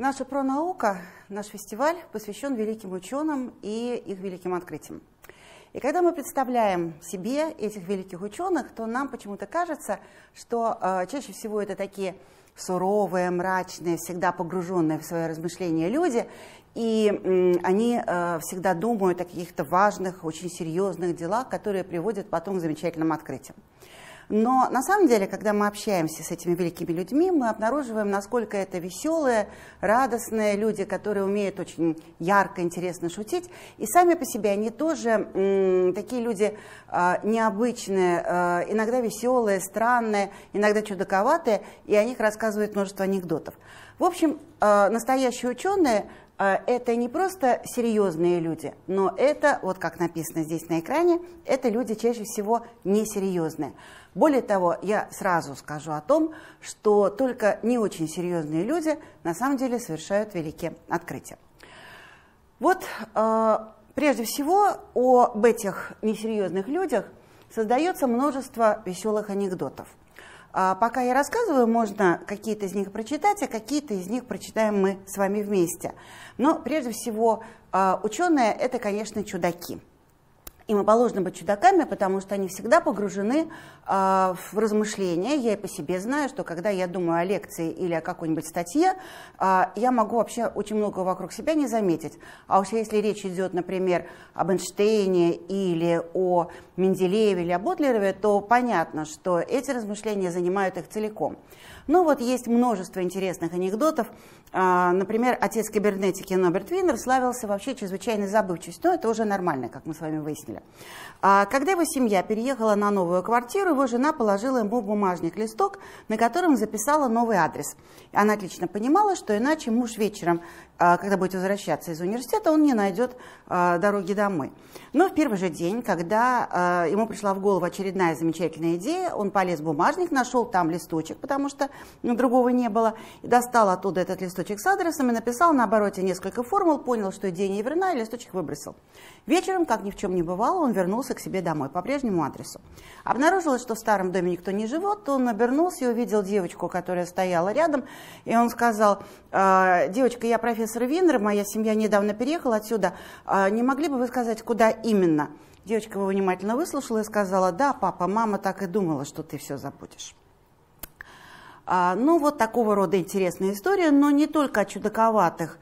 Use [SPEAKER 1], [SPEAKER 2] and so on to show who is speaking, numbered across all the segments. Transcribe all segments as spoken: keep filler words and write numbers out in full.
[SPEAKER 1] Наша пронаука, наш фестиваль посвящен великим ученым и их великим открытиям. И когда мы представляем себе этих великих ученых, то нам почему-то кажется, что э, чаще всего это такие суровые, мрачные, всегда погруженные в свои размышления люди, и э, они э, всегда думают о каких-то важных, очень серьезных делах, которые приводят потом к замечательным открытиям. Но на самом деле, когда мы общаемся с этими великими людьми, мы обнаруживаем, насколько это веселые, радостные люди, которые умеют очень ярко, интересно шутить. И сами по себе они тоже м, такие люди э, необычные, э, иногда веселые, странные, иногда чудаковатые, и о них рассказывают множество анекдотов. В общем, э, настоящие ученые – это не просто серьезные люди, но это, вот как написано здесь на экране, это люди чаще всего несерьезные. Более того, я сразу скажу о том, что только не очень серьезные люди на самом деле совершают великие открытия. Вот э, прежде всего об этих несерьезных людях создается множество веселых анекдотов. А пока я рассказываю, можно какие-то из них прочитать, а какие-то из них прочитаем мы с вами вместе. Но прежде всего ученые – это, конечно, чудаки. Им и положено быть чудаками, потому что они всегда погружены э, в размышления. Я и по себе знаю, что когда я думаю о лекции или о какой-нибудь статье, э, я могу вообще очень много вокруг себя не заметить. А уж если речь идет, например, об Эйнштейне или о Менделееве или о Ботлерове, то понятно, что эти размышления занимают их целиком. Но вот есть множество интересных анекдотов. Например, отец кибернетики Норберт Винер славился вообще чрезвычайной забывчивостью. Но это уже нормально, как мы с вами выяснили. Когда его семья переехала на новую квартиру, его жена положила ему в бумажник листок, на котором записала новый адрес. Она отлично понимала, что иначе муж вечером, когда будет возвращаться из университета, он не найдет дороги домой. Но в первый же день, когда ему пришла в голову очередная замечательная идея, он полез в бумажник, нашел там листочек, потому что другого не было, и достал оттуда этот листочек с адресом и написал на обороте несколько формул, понял, что идея не верна, и листочек выбросил. Вечером, как ни в чем не бывало, он вернулся к себе домой по прежнему адресу. Обнаружилось, что в старом доме никто не живет, он обернулся и увидел девочку, которая стояла рядом, и он сказал: «Девочка, я профессор Винер, моя семья недавно переехала отсюда, не могли бы вы сказать, куда именно?» Девочка его внимательно выслушала и сказала: «Да, папа, мама так и думала, что ты все забудешь». Ну, вот такого рода интересная история, но не только о чудаковатых.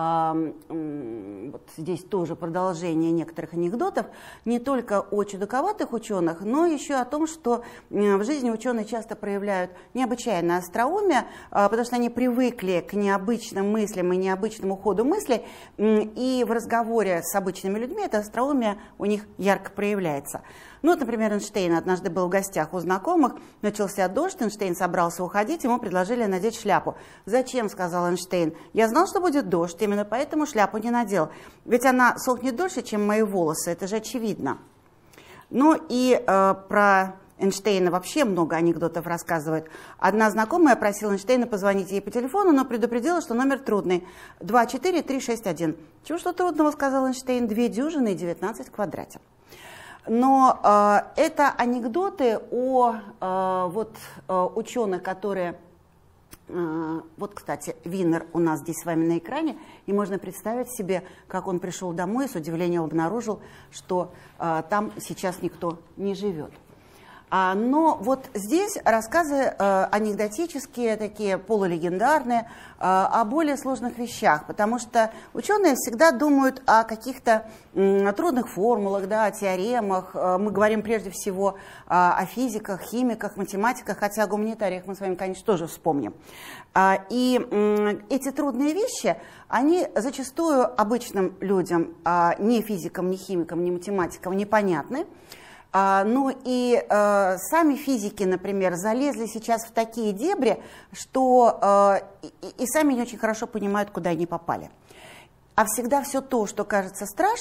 [SPEAKER 1] Вот здесь тоже продолжение некоторых анекдотов, не только о чудаковатых ученых, но еще о том, что в жизни ученые часто проявляют необычайное остроумие, потому что они привыкли к необычным мыслям и необычному ходу мыслей, и в разговоре с обычными людьми это остроумие у них ярко проявляется. Ну, вот, например, Эйнштейн однажды был в гостях у знакомых, начался дождь, Эйнштейн собрался уходить, ему предложили надеть шляпу. «Зачем?» – сказал Эйнштейн. «Я знал, что будет дождь, именно поэтому шляпу не надел. Ведь она сохнет дольше, чем мои волосы, это же очевидно». Ну и э, про Эйнштейна вообще много анекдотов рассказывают. Одна знакомая просила Эйнштейна позвонить ей по телефону, но предупредила, что номер трудный. два четыре три шесть один. «Чего что трудного?» – сказал Эйнштейн. «Две дюжины и девятнадцать в квадрате». Но э, это анекдоты о э, вот, э, ученых, которые... Э, вот, кстати, Винер у нас здесь с вами на экране, и можно представить себе, как он пришел домой и с удивлением обнаружил, что э, там сейчас никто не живет. А, но вот здесь рассказы э, анекдотические, такие полулегендарные, э, о более сложных вещах, потому что ученые всегда думают о каких-то э, трудных формулах, да, о теоремах. Э, мы говорим прежде всего э, о физиках, химиках, математиках, хотя о гуманитариях мы с вами, конечно, тоже вспомним. Э, и э, эти трудные вещи, они зачастую обычным людям, э, ни физикам, ни химикам, ни математикам непонятны. А, ну и э, сами физики, например, залезли сейчас в такие дебри, что э, и, и сами не очень хорошо понимают, куда они попали. А всегда все то, что кажется страшным,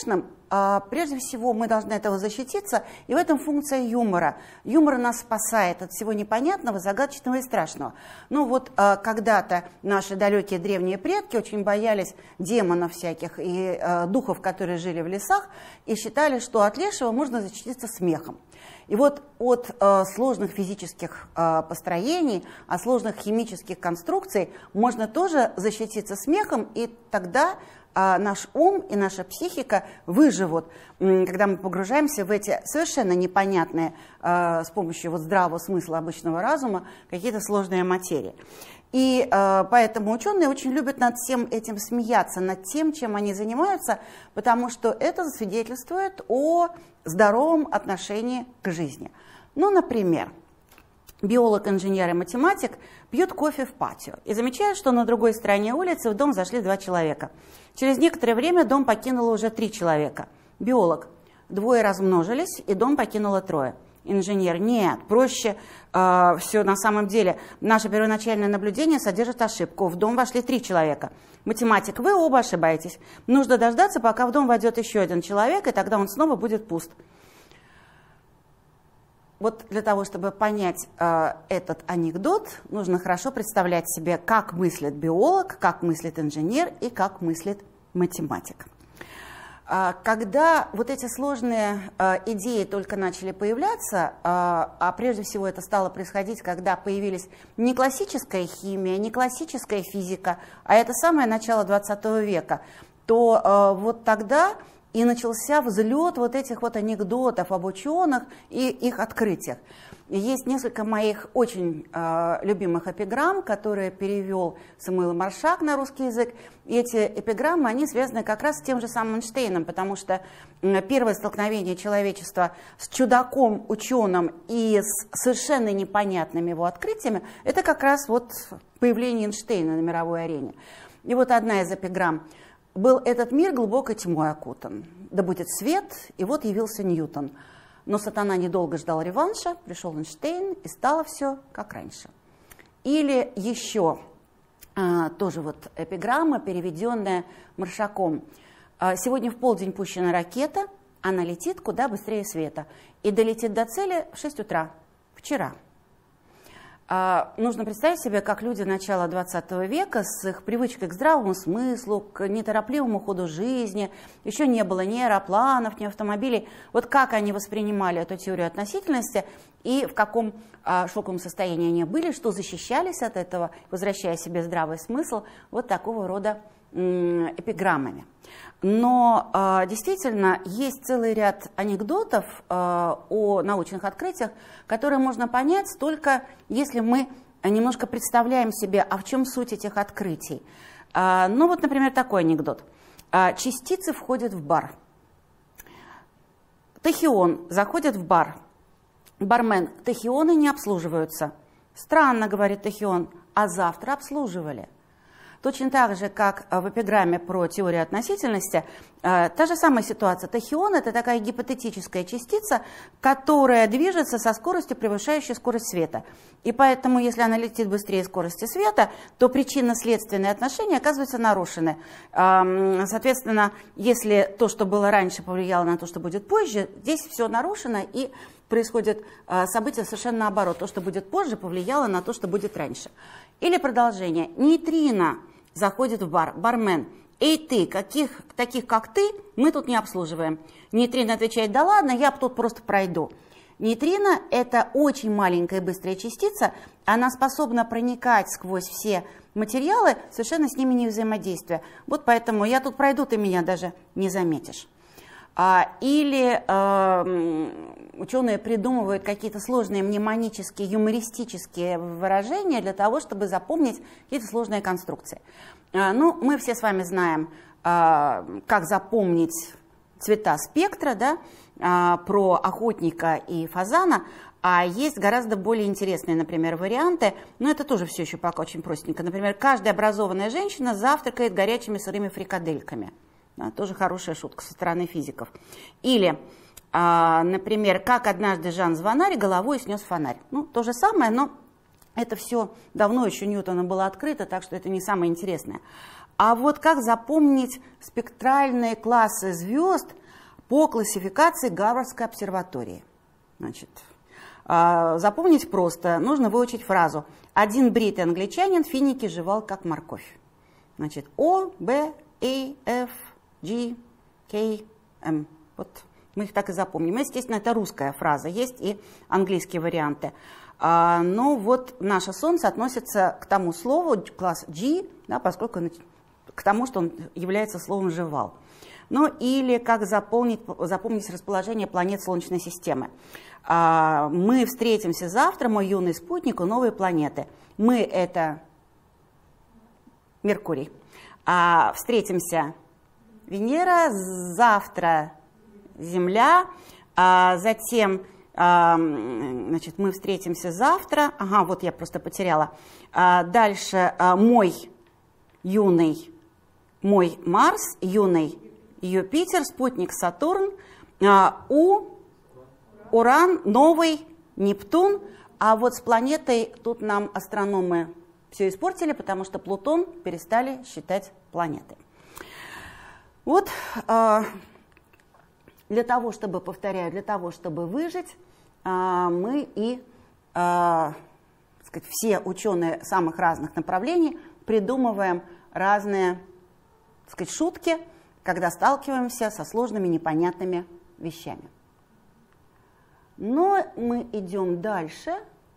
[SPEAKER 1] прежде всего мы должны от этого защититься, и в этом функция юмора. Юмор нас спасает от всего непонятного, загадочного и страшного. Ну вот когда-то наши далекие древние предки очень боялись демонов всяких и духов, которые жили в лесах, и считали, что от лешего можно защититься смехом. И вот от э, сложных физических э, построений, от сложных химических конструкций можно тоже защититься смехом, и тогда э, наш ум и наша психика выживут, э, когда мы погружаемся в эти совершенно непонятные э, с помощью вот здравого смысла обычного разума какие-то сложные материи. И э, поэтому ученые очень любят над всем этим смеяться, над тем, чем они занимаются, потому что это свидетельствует о здоровом отношении к жизни. Ну, например, биолог, инженер и математик пьют кофе в патио и замечают, что на другой стороне улицы в дом зашли два человека. Через некоторое время дом покинуло уже три человека. Биолог: двое размножились, и дом покинуло трое. Инженер: нет, проще э, все на самом деле. Наше первоначальное наблюдение содержит ошибку. В дом вошли три человека. Математик: вы оба ошибаетесь. Нужно дождаться, пока в дом войдет еще один человек, и тогда он снова будет пуст. Вот для того, чтобы понять э, этот анекдот, нужно хорошо представлять себе, как мыслит биолог, как мыслит инженер и как мыслит математик. Когда вот эти сложные э, идеи только начали появляться, э, а прежде всего это стало происходить, когда появились не классическая химия, не классическая физика, а это самое начало двадцатого века, то э, вот тогда и начался взлет вот этих вот анекдотов об ученых и их открытиях. Есть несколько моих очень э, любимых эпиграмм, которые перевел Самуил Маршак на русский язык. И эти эпиграммы, они связаны как раз с тем же самым Эйнштейном, потому что э, первое столкновение человечества с чудаком, ученым и с совершенно непонятными его открытиями, это как раз вот появление Эйнштейна на мировой арене. И вот одна из эпиграмм: «Был этот мир глубокой тьмой окутан, да будет свет, и вот явился Ньютон. Но сатана недолго ждал реванша, пришел Эйнштейн, и стало все как раньше». Или еще а, тоже вот эпиграмма, переведенная Маршаком. «Сегодня в полдень пущена ракета, она летит куда быстрее света, и долетит до цели в шесть утра, вчера». А, нужно представить себе, как люди начала двадцатого века с их привычкой к здравому смыслу, к неторопливому ходу жизни, еще не было ни аэропланов, ни автомобилей. Вот как они воспринимали эту теорию относительности и в каком а, шоковом состоянии они были, что защищались от этого, возвращая себе здравый смысл вот такого рода м, эпиграммами. Но э, действительно есть целый ряд анекдотов э, о научных открытиях, которые можно понять только если мы немножко представляем себе, а в чем суть этих открытий. Э, ну вот, например, такой анекдот. Э, частицы входят в бар. Тахион заходит в бар. Бармен: тахионы не обслуживаются. Странно, говорит тахион, а завтра обслуживали. Точно так же, как в эпиграмме про теорию относительности, э, та же самая ситуация. Тахион – это такая гипотетическая частица, которая движется со скоростью, превышающей скорость света. И поэтому, если она летит быстрее скорости света, то причинно-следственные отношения оказываются нарушены. Э, соответственно, если то, что было раньше, повлияло на то, что будет позже, здесь все нарушено, и происходит э, событие совершенно наоборот. То, что будет позже, повлияло на то, что будет раньше. Или продолжение. Нейтрино заходит в бар. Бармен: эй ты, каких, таких как ты, мы тут не обслуживаем. Нейтрино отвечает: да ладно, я тут просто пройду. Нейтрино – это очень маленькая быстрая частица, она способна проникать сквозь все материалы, совершенно с ними не взаимодействуя. Вот поэтому я тут пройду, ты меня даже не заметишь. Или э, ученые придумывают какие-то сложные мнемонические, юмористические выражения для того, чтобы запомнить какие-то сложные конструкции. Э, ну, мы все с вами знаем, э, как запомнить цвета спектра, да, э, про охотника и фазана, а есть гораздо более интересные, например, варианты, но это тоже все еще пока очень простенько. Например, каждая образованная женщина завтракает горячими сырыми фрикадельками. Да, тоже хорошая шутка со стороны физиков. Или, а, например, как однажды Жан Звонарь головой снес фонарь. Ну, то же самое, но это все давно еще Ньютоном было открыто, так что это не самое интересное. А вот как запомнить спектральные классы звезд по классификации Гарвардской обсерватории. Значит, запомнить просто, нужно выучить фразу «Один бритый англичанин финики жевал, как морковь». Значит, О, Б, А, Ф, G, K, M. Вот мы их так и запомним. Естественно, это русская фраза, есть и английские варианты. А, но вот наше Солнце относится к тому слову, класс G, да, поскольку к тому, что он является словом «жевал». Ну или как запомнить, запомнить расположение планет Солнечной системы. А, мы встретимся завтра, мой юный спутник, у новой планеты. Мы — это Меркурий. А, встретимся Венера, завтра Земля, а, затем а, значит, мы встретимся завтра. Ага, вот я просто потеряла. А, дальше а, мой юный, мой Марс, юный Юпитер, спутник Сатурн, а, У, Уран, новый Нептун. А вот с планетой тут нам астрономы все испортили, потому что Плутон перестали считать планетой. Вот а, для того, чтобы, повторяю, для того, чтобы выжить, а, мы и а, так сказать, все ученые самых разных направлений придумываем разные, так сказать, шутки, когда сталкиваемся со сложными, непонятными вещами. Но мы идем дальше.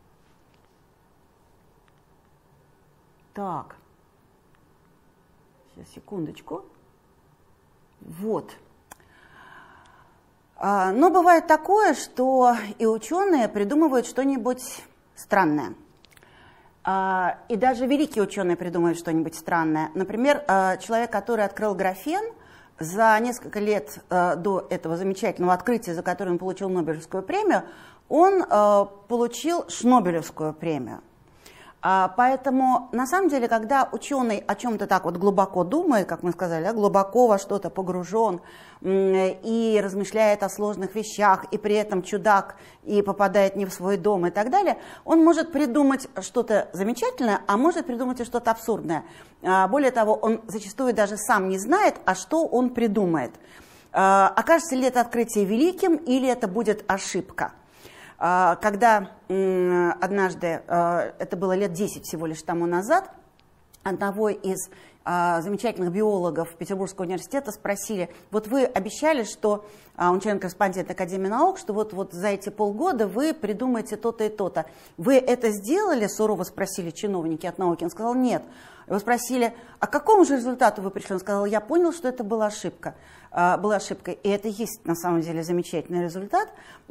[SPEAKER 1] Так, сейчас, секундочку. Вот. А, но бывает такое, что и ученые придумывают что-нибудь странное. А, и даже великие ученые придумывают что-нибудь странное. Например, а, человек, который открыл графен, за несколько лет э, до этого замечательного открытия, за которое он получил Нобелевскую премию, он э, получил Шнобелевскую премию. А, поэтому, на самом деле, когда ученый о чем-то так вот глубоко думает, как мы сказали, да, глубоко во что-то погружен и размышляет о сложных вещах, и при этом чудак и попадает не в свой дом и так далее, он может придумать что-то замечательное, а может придумать и что-то абсурдное. А, более того, он зачастую даже сам не знает, а что он придумает. А, окажется ли это открытие великим, или это будет ошибка. Когда однажды, это было лет десять всего лишь тому назад, одного из замечательных биологов Петербургского университета спросили: вот вы обещали, что, он член-корреспондент Академии наук, что вот, вот за эти полгода вы придумаете то-то и то-то. Вы это сделали? Сурово спросили чиновники от науки. Он сказал: нет. Его спросили: а к какому же результату вы пришли? Он сказал: я понял, что это была ошибка. Была ошибкой. И это есть на самом деле замечательный результат.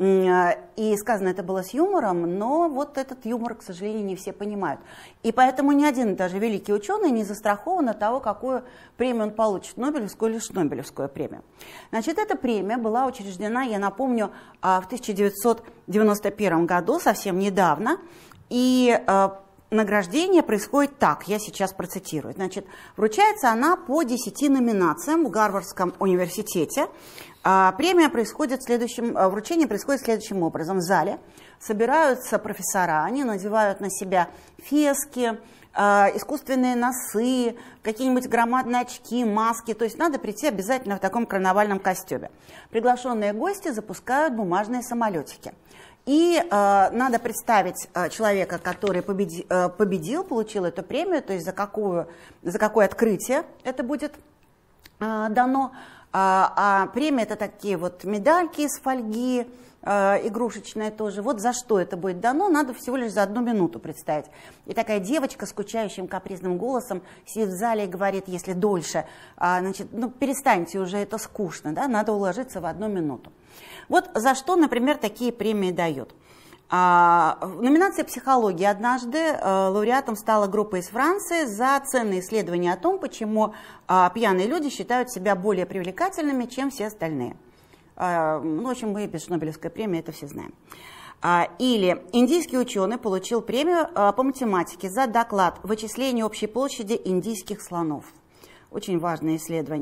[SPEAKER 1] И сказано это было с юмором, но вот этот юмор, к сожалению, не все понимают. И поэтому ни один даже великий ученый не застрахован от того, какую премию он получит, Нобелевскую или Шнобелевскую премию. Значит, эта премия была учреждена, я напомню, в тысяча девятьсот девяносто первом году, совсем недавно. И награждение происходит так, я сейчас процитирую. Значит, вручается она по десяти номинациям в Гарвардском университете. А, премия происходит следующим, вручение происходит следующим образом. В зале собираются профессора, они надевают на себя фески, а, искусственные носы, какие-нибудь громадные очки, маски. То есть надо прийти обязательно в таком карнавальном костюме. Приглашенные гости запускают бумажные самолетики. И э, надо представить э, человека, который победи, э, победил, получил эту премию, то есть за, какую, за какое открытие это будет э, дано. А, а премия — это такие вот медальки из фольги, э, игрушечные тоже. Вот за что это будет дано, надо всего лишь за одну минуту представить. И такая девочка с скучающим капризным голосом сидит в зале и говорит: если дольше, а, значит, ну перестаньте уже, это скучно, да, надо уложиться в одну минуту. Вот за что, например, такие премии дают. А, в номинации «Психология» однажды а, лауреатом стала группа из Франции за ценные исследования о том, почему а, пьяные люди считают себя более привлекательными, чем все остальные. А, ну, в общем, мы без Шнобелевской премии это все знаем. А, или индийский ученый получил премию а, по математике за доклад «Вычисление общей площади индийских слонов». Очень важное исследование.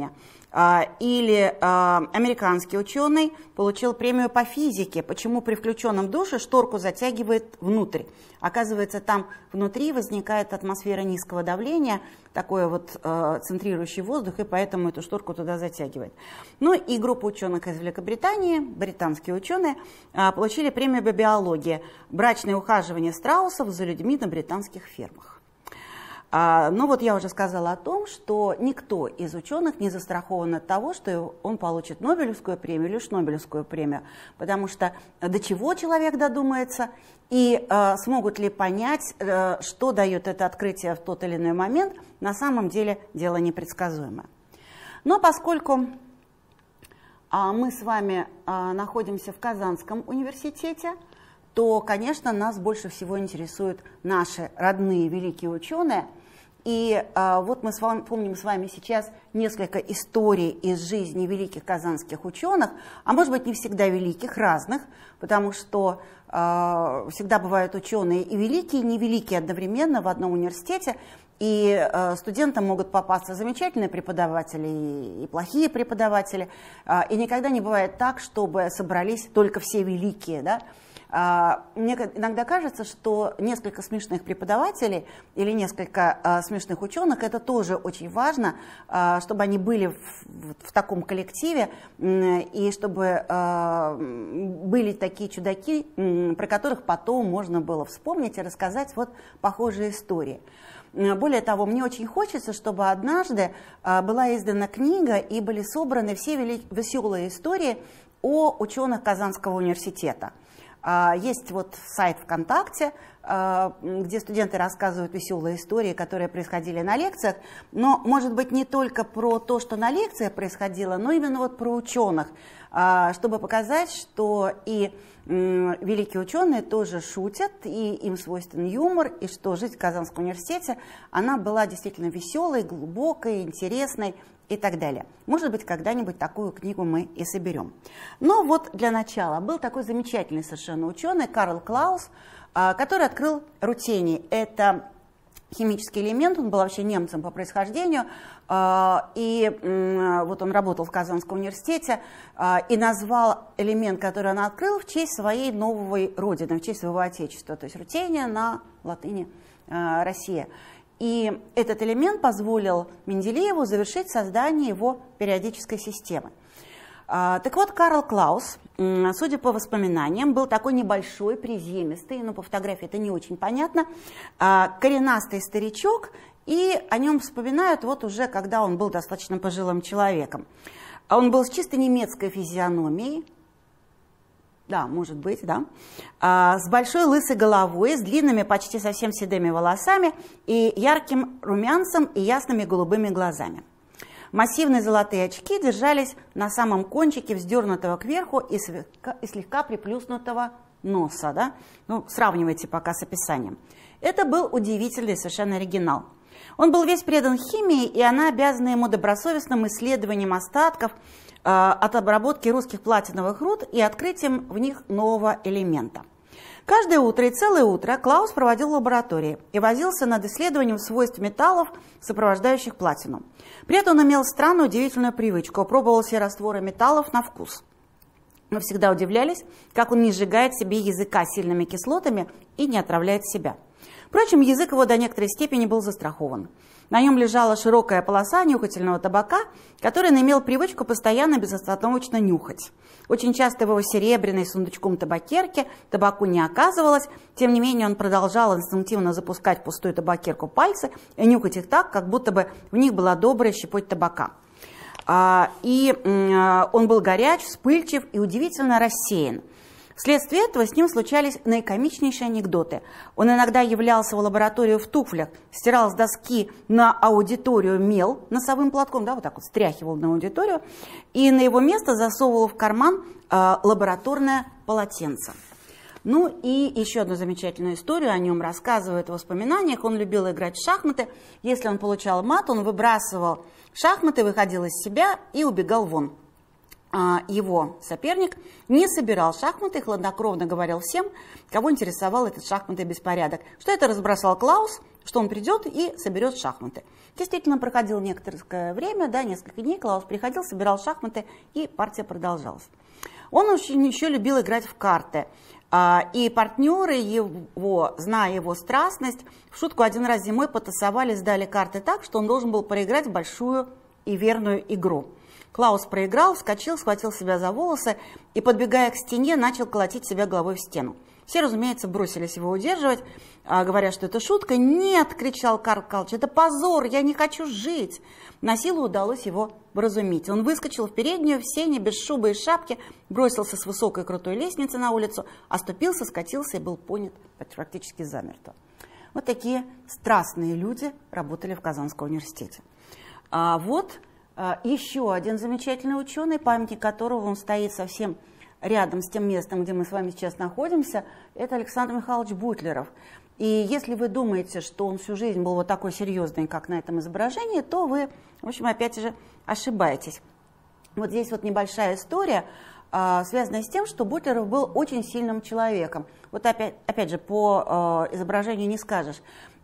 [SPEAKER 1] Или американский ученый получил премию по физике, почему при включенном душе шторку затягивает внутрь. Оказывается, там внутри возникает атмосфера низкого давления, такой вот центрирующий воздух, и поэтому эту шторку туда затягивает. Ну и группа ученых из Великобритании, британские ученые, получили премию по биологии «Брачное ухаживание страусов за людьми на британских фермах». А, ну вот я уже сказала о том, что никто из ученых не застрахован от того, что он получит Нобелевскую премию или Шнобелевскую премию, потому что до чего человек додумается и а, смогут ли понять, а, что дает это открытие в тот или иной момент, на самом деле дело непредсказуемое. Но поскольку а, мы с вами а, находимся в Казанском университете, то, конечно, нас больше всего интересуют наши родные великие ученые. И а, вот мы с вами, помним с вами сейчас несколько историй из жизни великих казанских ученых, а может быть не всегда великих, разных, потому что а, всегда бывают ученые и великие, и невеликие одновременно в одном университете. И э, студентам могут попасться замечательные преподаватели и, и плохие преподаватели. Э, и никогда не бывает так, чтобы собрались только все великие. Да? Э, мне иногда кажется, что несколько смешных преподавателей или несколько э, смешных ученых, это тоже очень важно, э, чтобы они были в, в, в таком коллективе, э, и чтобы э, были такие чудаки, э, про которых потом можно было вспомнить и рассказать вот похожие истории. Более того, мне очень хочется, чтобы однажды была издана книга и были собраны все веселые истории о ученых Казанского университета. Есть вот сайт ВКонтакте, где студенты рассказывают веселые истории, которые происходили на лекциях, но, может быть, не только про то, что на лекциях происходило, но именно вот про ученых, чтобы показать, что и великие ученые тоже шутят, и им свойственен юмор, и что жизнь в Казанском университете, она была действительно веселой, глубокой, интересной и так далее. Может быть, когда-нибудь такую книгу мы и соберем. Но вот для начала был такой замечательный совершенно ученый Карл Клаус, который открыл рутений. Это химический элемент, он был вообще немцем по происхождению, и вот он работал в Казанском университете и назвал элемент, который он открыл, в честь своей новой родины, в честь своего отечества, то есть рутения на латыни Россия. И этот элемент позволил Менделееву завершить создание его периодической системы. Так вот, Карл Клаус, судя по воспоминаниям, был такой небольшой, приземистый, но по фотографии это не очень понятно, коренастый старичок, и о нем вспоминают вот уже, когда он был достаточно пожилым человеком. Он был с чисто немецкой физиономией, да, может быть, да, с большой лысой головой, с длинными, почти совсем седыми волосами и ярким румянцем и ясными голубыми глазами. Массивные золотые очки держались на самом кончике вздернутого кверху и слегка, и слегка приплюснутого носа. Да? Ну, сравнивайте пока с описанием. Это был удивительный совершенно оригинал. Он был весь предан химии, и она обязана ему добросовестным исследованием остатков э, от обработки русских платиновых руд и открытием в них нового элемента. Каждое утро и целое утро Клаус проводил в лаборатории и возился над исследованием свойств металлов, сопровождающих платину. При этом он имел странную удивительную привычку, пробовал все растворы металлов на вкус. Мы всегда удивлялись, как он не сжигает себе языка сильными кислотами и не отравляет себя. Впрочем, язык его до некоторой степени был застрахован. На нем лежала широкая полоса нюхательного табака, который он имел привычку постоянно безостановочно нюхать. Очень часто в его серебряной сундучком табакерке табаку не оказывалось, тем не менее он продолжал инстинктивно запускать в пустую табакерку пальцы и нюхать их так, как будто бы в них была добрая щепоть табака. И он был горяч, вспыльчив и удивительно рассеян. Вследствие этого с ним случались наикомичнейшие анекдоты. Он иногда являлся в лабораторию в туфлях, стирал с доски на аудиторию мел носовым платком, да, вот так вот стряхивал на аудиторию, и на его место засовывал в карман э, лабораторное полотенце. Ну и еще одну замечательную историю о нем рассказывают в воспоминаниях. Он любил играть в шахматы. Если он получал мат, он выбрасывал шахматы, выходил из себя и убегал вон. Его соперник не собирал шахматы, хладнокровно говорил всем, кого интересовал этот шахматный беспорядок, что это разбросал Клаус, что он придет и соберет шахматы. Действительно, проходило некоторое время, да, несколько дней, Клаус приходил, собирал шахматы, и партия продолжалась. Он очень еще любил играть в карты. И партнеры его, зная его страстность, в шутку один раз зимой потасовали, сдали карты так, что он должен был проиграть большую и верную игру. Клаус проиграл, вскочил, схватил себя за волосы и, подбегая к стене, начал колотить себя головой в стену. Все, разумеется, бросились его удерживать, говоря, что это шутка. «Нет!» – кричал Карл Карлович, «это позор, я не хочу жить!» На силу удалось его вразумить. Он выскочил в переднюю, в сене, без шубы и шапки, бросился с высокой крутой лестницы на улицу, оступился, скатился и был понят практически замертво. Вот такие страстные люди работали в Казанском университете. А вот а, еще один замечательный ученый, памятник которого он стоит совсем рядом с тем местом, где мы с вами сейчас находимся, это Александр Михайлович Бутлеров. И если вы думаете, что он всю жизнь был вот такой серьезный, как на этом изображении, то вы, в общем, опять же, ошибаетесь. Вот здесь вот небольшая история, э, связанная с тем, что Бутлеров был очень сильным человеком. Вот опять, опять же, по э, изображению не скажешь.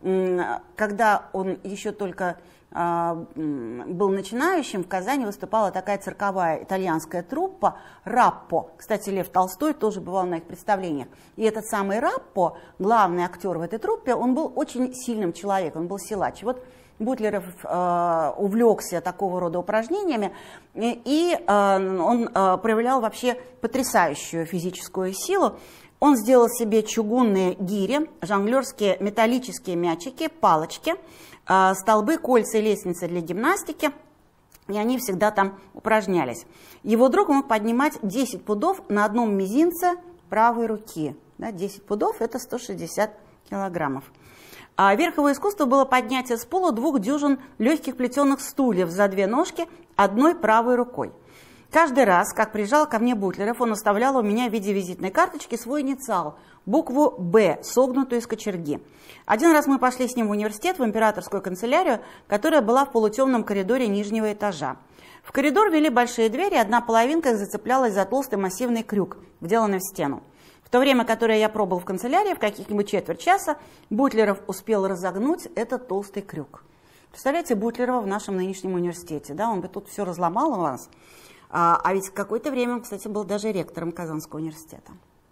[SPEAKER 1] Когда он еще только э, был начинающим, в Казани выступала такая цирковая итальянская труппа «Раппо». Кстати, Лев Толстой тоже бывал на их представлениях. И этот самый Раппо, главный актер в этой труппе, он был очень сильным человеком, он был силач. Вот Бутлеров э, увлекся такого рода упражнениями, и, и э, он э, проявлял вообще потрясающую физическую силу. Он сделал себе чугунные гири, жонглерские металлические мячики, палочки, э, столбы, кольца и лестницы для гимнастики, и они всегда там упражнялись. Его друг мог поднимать десять пудов на одном мизинце правой руки. Да, десять пудов – это сто шестьдесят килограммов. А верх его искусства было поднятие с пола двух дюжин легких плетеных стульев за две ножки одной правой рукой. Каждый раз, как приезжал ко мне Бутлеров, он оставлял у меня в виде визитной карточки свой инициал, букву «Б», согнутую из кочерги. Один раз мы пошли с ним в университет, в императорскую канцелярию, которая была в полутемном коридоре нижнего этажа. В коридор вели большие двери, одна половинка их зацеплялась за толстый массивный крюк, вделанный в стену. В то время, которое я пробыл в канцелярии, в каких-нибудь четверть часа, Бутлеров успел разогнуть этот толстый крюк. Представляете, Бутлерова в нашем нынешнем университете, да, он бы тут все разломал у вас. А, а ведь какое-то время он, кстати, был даже ректором Казанского университета.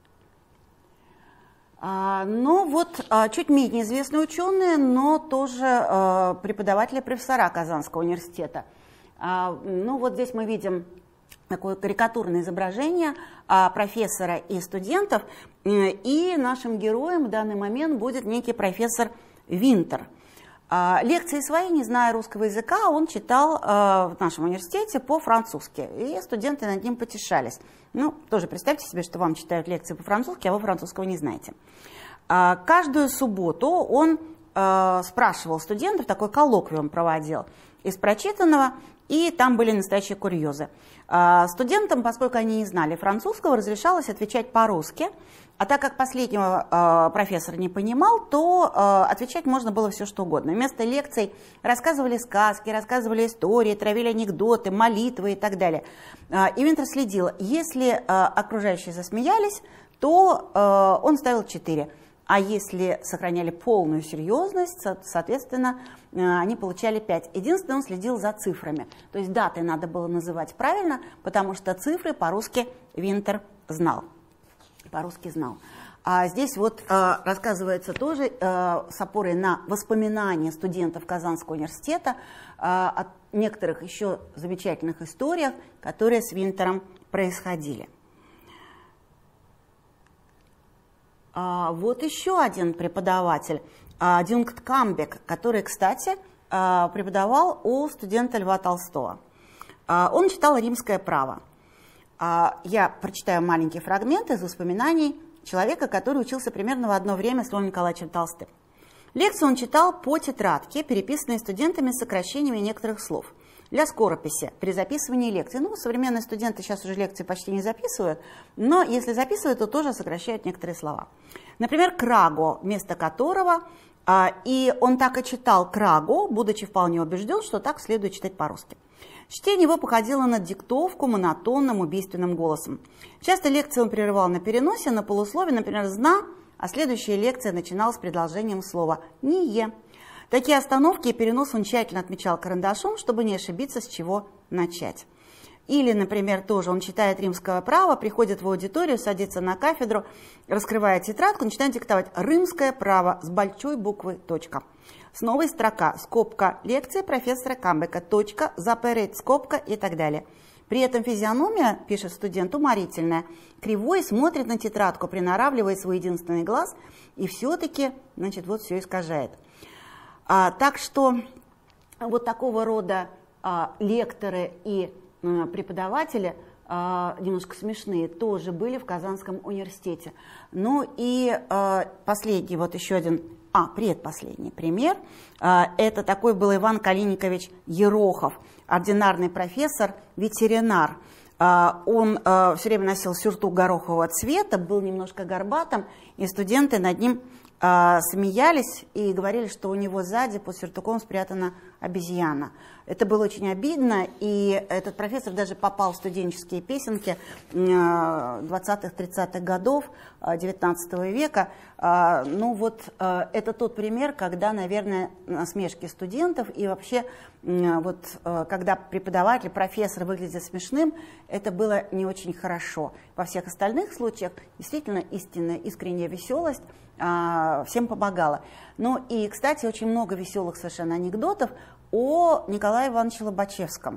[SPEAKER 1] А, ну вот, а, чуть менее известные ученые, но тоже а, преподаватели, профессора Казанского университета. А, ну вот здесь мы видим такое карикатурное изображение а, профессора и студентов, и нашим героем в данный момент будет некий профессор Винтер. А, лекции свои, не зная русского языка, он читал а, в нашем университете по-французски, и студенты над ним потешались. Ну, тоже представьте себе, что вам читают лекции по-французски, а вы французского не знаете. А, каждую субботу он а, спрашивал студентов, такой коллоквиум проводил из прочитанного, и там были настоящие курьезы. Студентам, поскольку они не знали французского, разрешалось отвечать по-русски, а так как последнего профессор не понимал, то отвечать можно было все что угодно. Вместо лекций рассказывали сказки, рассказывали истории, травили анекдоты, молитвы и так далее. И Винтер следил, если окружающие засмеялись, то он ставил четыре. А если сохраняли полную серьезность, соответственно, они получали пять. Единственное, он следил за цифрами. То есть даты надо было называть правильно, потому что цифры по-русски Винтер знал. По-русски знал. А здесь вот э, рассказывается тоже э, с опорой на воспоминания студентов Казанского университета э, о некоторых еще замечательных историях, которые с Винтером происходили. А, вот еще один преподаватель, а, Дюнгт Камбек, который, кстати, а, преподавал у студента Льва Толстого. А, он читал римское право. А, я прочитаю маленький фрагмент из воспоминаний человека, который учился примерно в одно время с Львом Николаевичем Толстым. Лекцию он читал по тетрадке, переписанной студентами с сокращениями некоторых слов. Для скорописи при записывании лекций. Ну, современные студенты сейчас уже лекции почти не записывают, но если записывают, то тоже сокращают некоторые слова. Например, «краго», вместо которого, а, и он так и читал «краго», будучи вполне убежден, что так следует читать по-русски. Чтение его походило на диктовку монотонным убийственным голосом. Часто лекции он прерывал на переносе, на полуслове, например, «зна», а следующая лекция начиналась с предложением слова «ние». Такие остановки и перенос он тщательно отмечал карандашом, чтобы не ошибиться, с чего начать. Или, например, тоже он читает римское право, приходит в аудиторию, садится на кафедру, раскрывает тетрадку, начинает диктовать «Римское право» с большой буквы «точка». С новой строка, скобка, лекция профессора Камбека, точка, запереть, скобка и так далее. При этом физиономия, пишет студент, уморительная, кривой, смотрит на тетрадку, приноравливает свой единственный глаз и все-таки, значит, вот все искажает. А, так что вот такого рода а, лекторы и а, преподаватели, а, немножко смешные, тоже были в Казанском университете. Ну и а, последний, вот еще один, а, предпоследний пример, а, это такой был Иван Калиникович Ерохов, ординарный профессор, ветеринар. А, он а, все время носил сюртук горохового цвета, был немножко горбатым, и студенты над ним смеялись и говорили, что у него сзади под сюртуком спрятана обезьяна. Это было очень обидно, и этот профессор даже попал в студенческие песенки двадцатых-тридцатых годов девятнадцатого века. Ну вот это тот пример, когда, наверное, насмешки студентов и вообще вот когда преподаватель, профессор выглядит смешным, это было не очень хорошо. Во всех остальных случаях действительно истинная, искренняя веселость всем помогала. Ну и, кстати, очень много веселых совершенно анекдотов о Николае Ивановиче Лобачевском.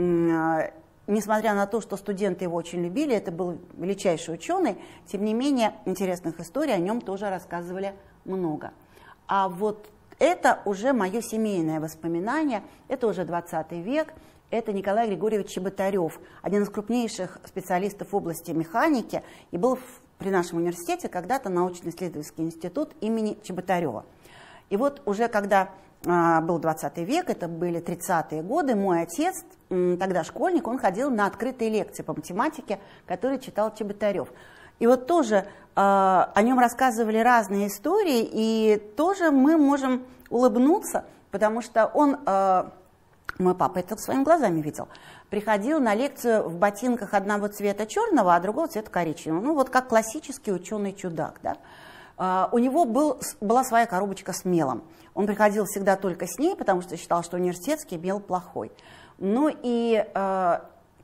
[SPEAKER 1] Несмотря на то, что студенты его очень любили, это был величайший ученый, тем не менее интересных историй о нем тоже рассказывали много. А вот это уже мое семейное воспоминание, это уже двадцатый век, это Николай Григорьевич Чеботарев, один из крупнейших специалистов в области механики, и был при нашем университете когда-то научно-исследовательский институт имени Чеботарева. И вот уже когда а, был двадцатый век, это были тридцатые годы, мой отец, тогда школьник, он ходил на открытые лекции по математике, которые читал Чеботарев. И вот тоже а, о нем рассказывали разные истории, и тоже мы можем улыбнуться, потому что он, а, мой папа это своими глазами видел, приходил на лекцию в ботинках одного цвета черного, а другого цвета коричневого. Ну, вот как классический ученый-чудак. Да? Uh, у него был, была своя коробочка с мелом. Он приходил всегда только с ней, потому что считал, что университетский мел плохой. Ну и uh,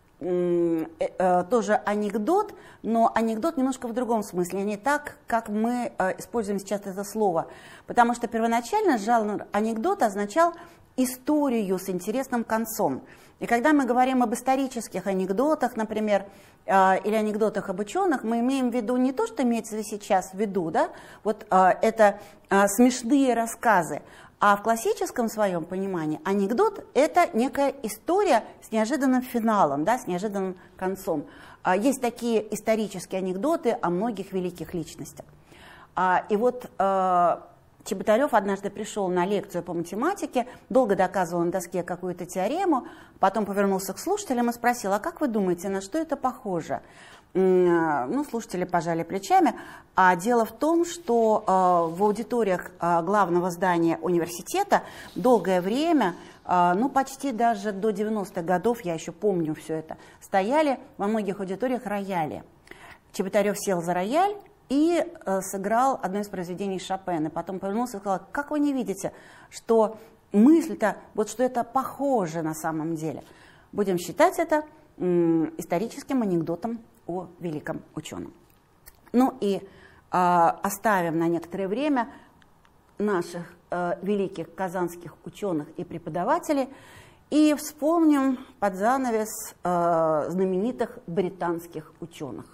[SPEAKER 1] uh, uh, тоже анекдот, но анекдот немножко в другом смысле, не так, как мы uh, используем сейчас это слово. Потому что первоначально жанр анекдота означал историю с интересным концом. И когда мы говорим об исторических анекдотах, например, э, или анекдотах об ученых, мы имеем в виду не то, что имеется сейчас в виду, да, вот э, это э, смешные рассказы, а в классическом своем понимании анекдот – это некая история с неожиданным финалом, да, с неожиданным концом. Э, есть такие исторические анекдоты о многих великих личностях. Э, и вот э, Чеботарев однажды пришел на лекцию по математике, долго доказывал на доске какую-то теорему, потом повернулся к слушателям и спросил, а как вы думаете, на что это похоже? Ну, слушатели пожали плечами. А дело в том, что э, в аудиториях э, главного здания университета долгое время, э, ну, почти даже до девяностых годов, я еще помню все это, стояли во многих аудиториях рояли. Чеботарев сел за рояль и э, сыграл одно из произведений Шопена. Потом повернулся и сказал, как вы не видите, что мысль-то, вот что это похоже на самом деле. Будем считать это м, историческим анекдотом о великом ученом. Ну и э, оставим на некоторое время наших э, великих казанских ученых и преподавателей и вспомним под занавес э, знаменитых британских ученых.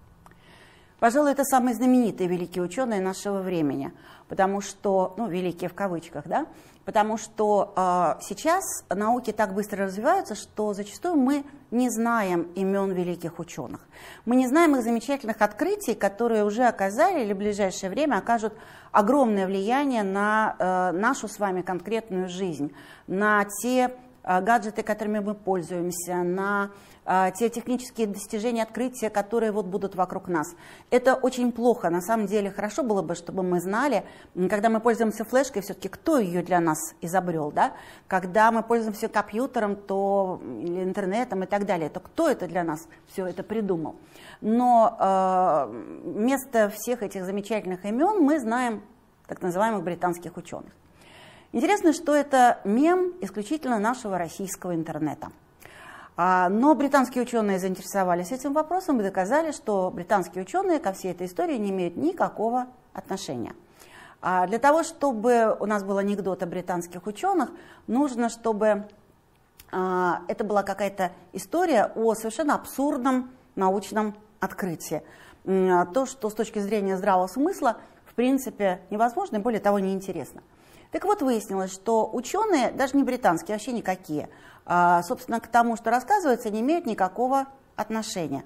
[SPEAKER 1] Пожалуй, это самые знаменитые великие ученые нашего времени, потому что, ну, великие в кавычках, да, потому что э, сейчас науки так быстро развиваются, что зачастую мы не знаем имен великих ученых. Мы не знаем их замечательных открытий, которые уже оказали или в ближайшее время окажут огромное влияние на э, нашу с вами конкретную жизнь, на те э, гаджеты, которыми мы пользуемся, на те технические достижения, открытия, которые вот будут вокруг нас. Это очень плохо. На самом деле хорошо было бы, чтобы мы знали, когда мы пользуемся флешкой, все-таки кто ее для нас изобрел, да? Когда мы пользуемся компьютером, то, или интернетом и так далее, то кто это для нас все это придумал. Но э, вместо всех этих замечательных имен мы знаем так называемых британских ученых. Интересно, что это мем исключительно нашего российского интернета. Но британские ученые заинтересовались этим вопросом и доказали, что британские ученые ко всей этой истории не имеют никакого отношения. Для того, чтобы у нас был анекдот о британских ученых, нужно, чтобы это была какая-то история о совершенно абсурдном научном открытии. То, что с точки зрения здравого смысла, в принципе, невозможно и, более того, неинтересно. Так вот, выяснилось, что ученые, даже не британские, вообще никакие, собственно, к тому, что рассказывается, не имеют никакого отношения.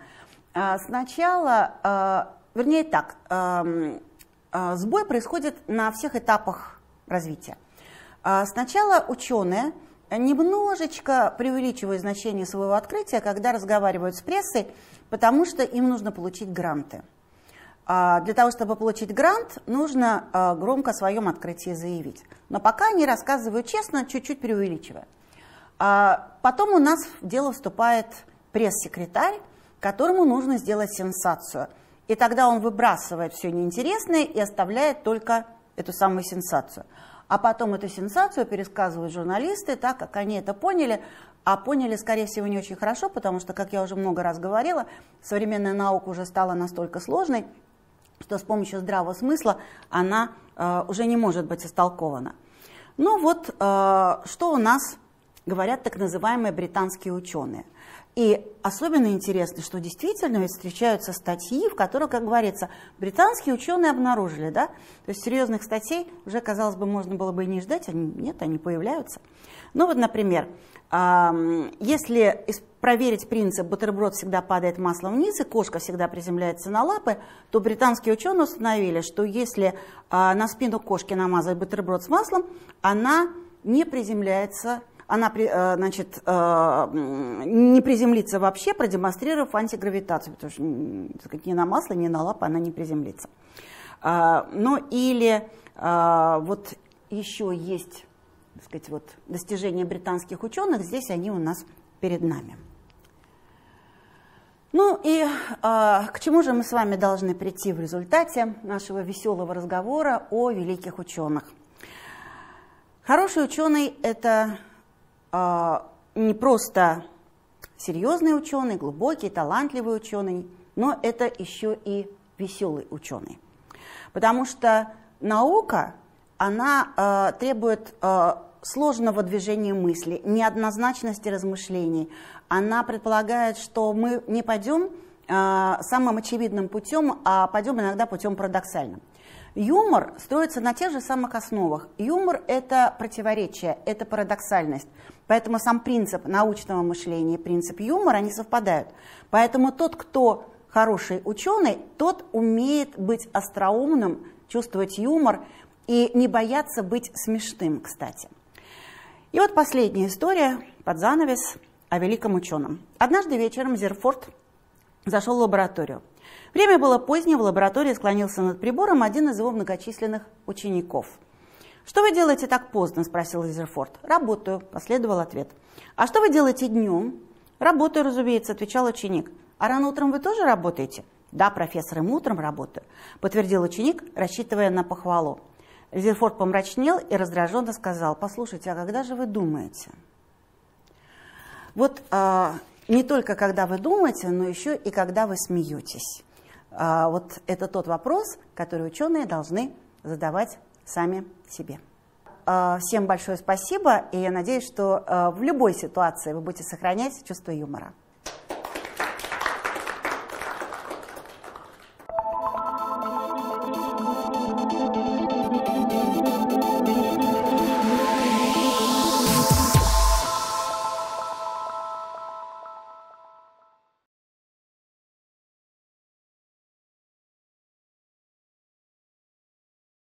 [SPEAKER 1] Сначала, вернее так, сбой происходит на всех этапах развития. Сначала ученые немножечко преувеличивают значение своего открытия, когда разговаривают с прессой, потому что им нужно получить гранты. Для того, чтобы получить грант, нужно громко о своем открытии заявить. Но пока они рассказывают честно, чуть-чуть преувеличивая. Потом у нас в дело вступает пресс-секретарь, которому нужно сделать сенсацию. И тогда он выбрасывает все неинтересное и оставляет только эту самую сенсацию. А потом эту сенсацию пересказывают журналисты так, как они это поняли, а поняли, скорее всего, не очень хорошо, потому что, как я уже много раз говорила, современная наука уже стала настолько сложной, что с помощью здравого смысла она э, уже не может быть истолкована. Ну вот, э, что у нас говорят так называемые британские ученые. И особенно интересно, что действительно ведь встречаются статьи, в которых, как говорится, британские ученые обнаружили, да? То есть серьезных статей уже, казалось бы, можно было бы и не ждать, они, нет, они появляются. Ну вот, например, если проверить принцип «бутерброд всегда падает маслом вниз» и «кошка всегда приземляется на лапы», то британские ученые установили, что если на спину кошки намазать бутерброд с маслом, она не приземляется, она значит, не приземлится вообще, продемонстрировав антигравитацию, потому что ни на масло, ни на лапы она не приземлится. Ну или вот еще есть, так сказать, вот достижения британских ученых, здесь они у нас перед нами. Ну и э, к чему же мы с вами должны прийти в результате нашего веселого разговора о великих ученых? Хороший ученый – это э, не просто серьезный ученый, глубокий, талантливый ученый, но это еще и веселый ученый. Потому что наука, она э, требует э, сложного движения мысли, неоднозначности размышлений. Она предполагает, что мы не пойдем э, самым очевидным путем, а пойдем иногда путем парадоксальным. Юмор строится на тех же самых основах. Юмор – это противоречие, это парадоксальность. Поэтому сам принцип научного мышления и принцип юмора, они совпадают. Поэтому тот, кто хороший ученый, тот умеет быть остроумным, чувствовать юмор и не бояться быть смешным, кстати. И вот последняя история под занавес о великом ученом. Однажды вечером Зерфорд зашел в лабораторию. Время было позднее, в лаборатории склонился над прибором один из его многочисленных учеников. «Что вы делаете так поздно?» – спросил Зерфорд. «Работаю», – последовал ответ. «А что вы делаете днем?» «Работаю, разумеется», – отвечал ученик. «А рано утром вы тоже работаете?» «Да, профессор, и утром работаю», – подтвердил ученик, рассчитывая на похвалу. Зерфорд помрачнел и раздраженно сказал: «Послушайте, а когда же вы думаете?» Вот э, не только когда вы думаете, но еще и когда вы смеетесь. Э, вот это тот вопрос, который ученые должны задавать сами себе. Э, всем большое спасибо, и я надеюсь, что э, в любой ситуации вы будете сохранять чувство юмора.